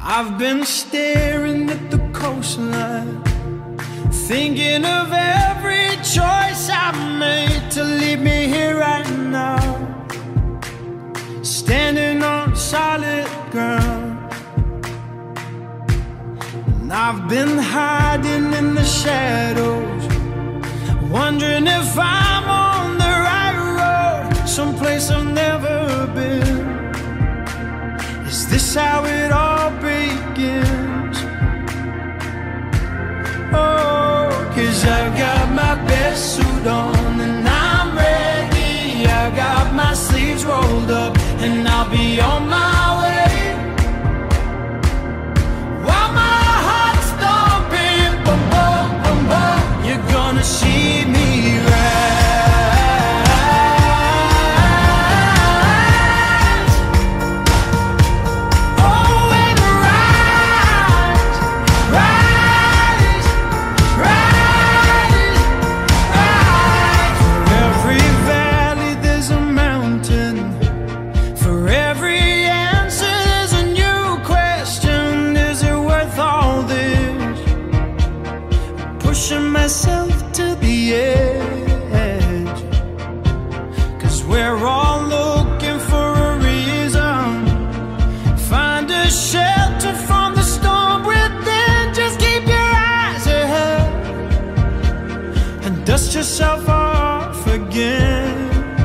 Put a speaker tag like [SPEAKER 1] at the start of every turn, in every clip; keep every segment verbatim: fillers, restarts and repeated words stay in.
[SPEAKER 1] I've been staring at the coastline, thinking of every choice I've made to leave me here right now, standing on solid ground. And I've been hiding in the shadows, wondering if I'm on the right road, someplace I've never been. Is this how it all begins? Oh, 'cause I've got my best suit on and I'm ready. I got my sleeves rolled up and I'll be on my way. While my heart's thumping, boom, boom, boom, boom, you're gonna see me rise. Myself to the edge, 'cause we're all looking for a reason. Find a shelter from the storm within. Just keep your eyes ahead and dust yourself off again.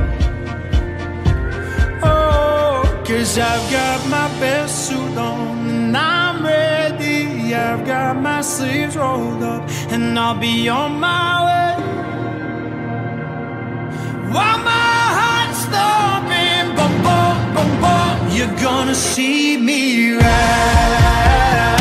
[SPEAKER 1] Oh, 'cause I've got my best suit on and I'm ready. I've got my sleeves rolled up and I'll be on my way. While my heart's thumping, boom, boom, boom, boom, you're gonna see me rise.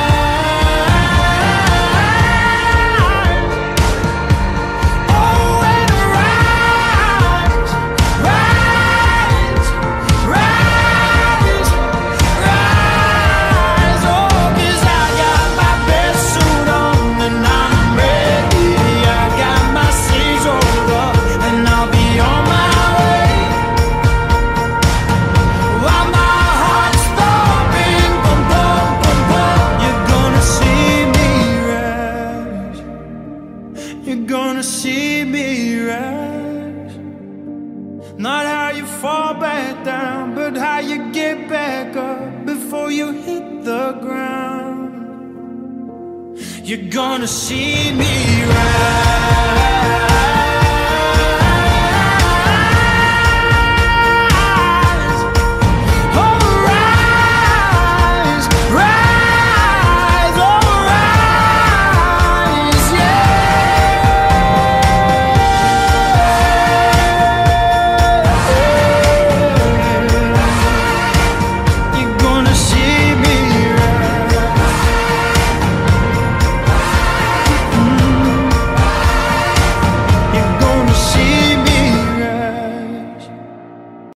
[SPEAKER 1] Not how you fall back down, but how you get back up before you hit the ground. You're gonna see me rise.